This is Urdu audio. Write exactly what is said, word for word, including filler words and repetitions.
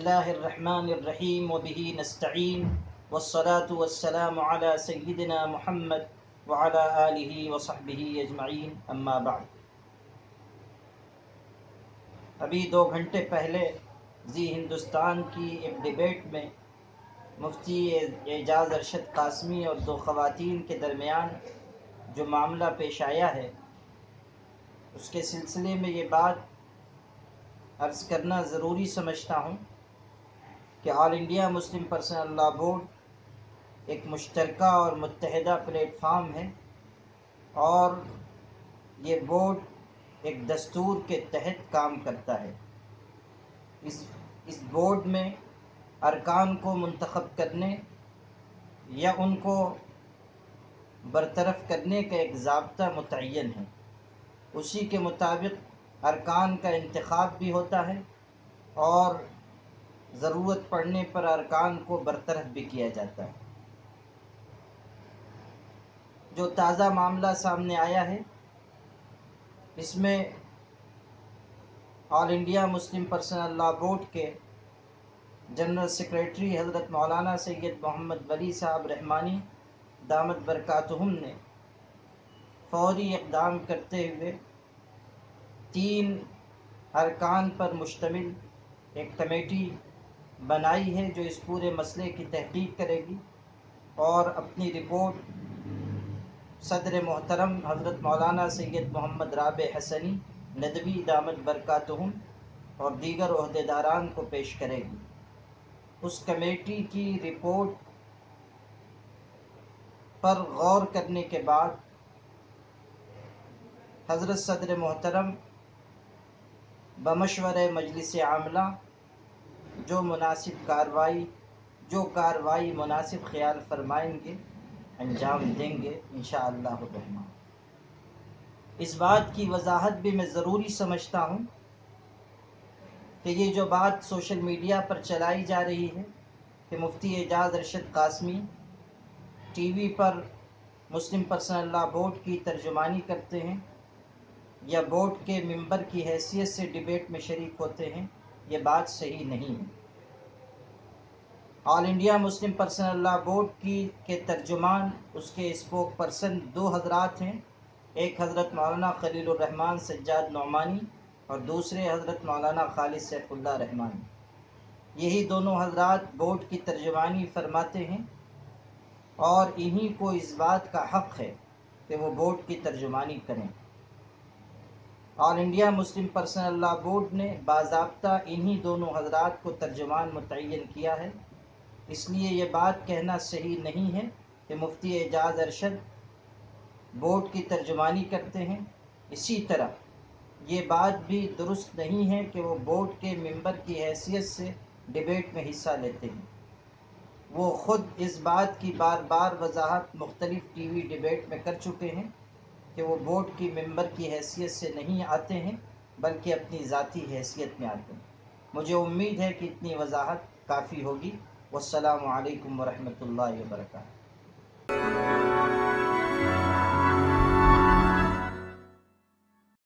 الله الرحمن الرحيم وبه نستعين والصلاة والسلام على سيدنا محمد وعلى آله وصحبه اجمعین اما بعد۔ ابھی دو گھنٹے پہلے زی ہندوستان کی ایک ڈیبیٹ میں مفتی اعجاز ارشد قاسمی اور دو خواتین کے درمیان جو معاملہ پیش آیا ہے، اس کے سلسلے میں یہ بات عرض کرنا ضروری سمجھتا ہوں کہ all India Muslim personal law board ایک مشترکہ اور متحدہ پلیٹ فارم ہے، اور یہ بورڈ ایک دستور کے تحت کام کرتا ہے۔ اس اس بورڈ میں ارکان کو منتخب کرنے یا ان کو برطرف کرنے کا ایک ضابطہ متعین ہے، اسی کے مطابق ارکان کا انتخاب بھی ہوتا ہے اور ضرورت پڑنے پر ارکان کو برطرف بھی کیا جاتا ہے۔ جو تازہ معاملہ سامنے آیا ہے، اس میں all India Muslim personal law board کے جنرل سیکریٹری حضرت مولانا سید محمد ولی صاحب رحمانی دامت برکاتہم نے فوری اقدام کرتے ہوئے تین ارکان پر مشتمل ایک کمیٹی بنائی ہے جو اس پورے مسئلے کی تحقیق کرے گی، اور اپنی رپورٹ صدر محترم حضرت مولانا سید محمد رابع حسنی ندوی دامت برکاتہم اور دیگر عہدیداران کو پیش کرے گی۔ اس کمیٹی کی رپورٹ پر غور کرنے کے بعد حضرت صدر محترم بمشورہ مجلس عاملہ جو مناسب کارروائی جو کارروائی مناسب خیال فرمائیں گے انجام دیں گے انشاءاللہ الرحمن۔ اس بات کی وضاحت بھی میں ضروری سمجھتا ہوں کہ یہ جو بات سوشل میڈیا پر چلائی جا رہی ہے کہ مفتی اعجاز ارشد قاسمی ٹی وی پر مسلم پرسنل لاء بورڈ کی ترجمانی کرتے ہیں یا بورڈ کے ممبر کی حیثیت سے ڈیبیٹ میں شریک ہوتے ہیں، یہ بات صحیح نہیں ہے۔ All India Muslim personal law board کی کے ترجمان، اس کے اسپوک پرسن دو حضرات ہیں، ایک حضرت مولانا خلیل الرحمن سجاد نعمانی اور دوسرے حضرت مولانا خالد سیف اللہ رحمانی۔ یہی دونوں حضرات بورڈ کی ترجمانی فرماتے ہیں، اور انہی کو اس بات کا حق ہے کہ وہ بورڈ کی ترجمانی کریں۔ All India Muslim personal law board نے باضابطہ انہی دونوں حضرات کو ترجمان متعین کیا ہے، اس لیے یہ بات کہنا صحیح نہیں ہے کہ مفتی اعجاز ارشد بورڈ کی ترجمانی کرتے ہیں۔ اسی طرح یہ بات بھی درست نہیں ہے کہ وہ بورڈ کے ممبر کی حیثیت سے ڈیبیٹ میں حصہ لیتے ہیں۔ وہ خود اس بات کی بار بار وضاحت مختلف ٹی وی ڈیبیٹ میں کر چکے ہیں کہ وہ بورڈ کی ممبر کی حیثیت سے نہیں آتے ہیں بلکہ اپنی ذاتی حیثیت میں آتے ہیں۔ مجھے امید ہے کہ اتنی وضاحت کافی ہوگی۔ والسلام علیکم ورحمۃ اللہ وبرکاتہ۔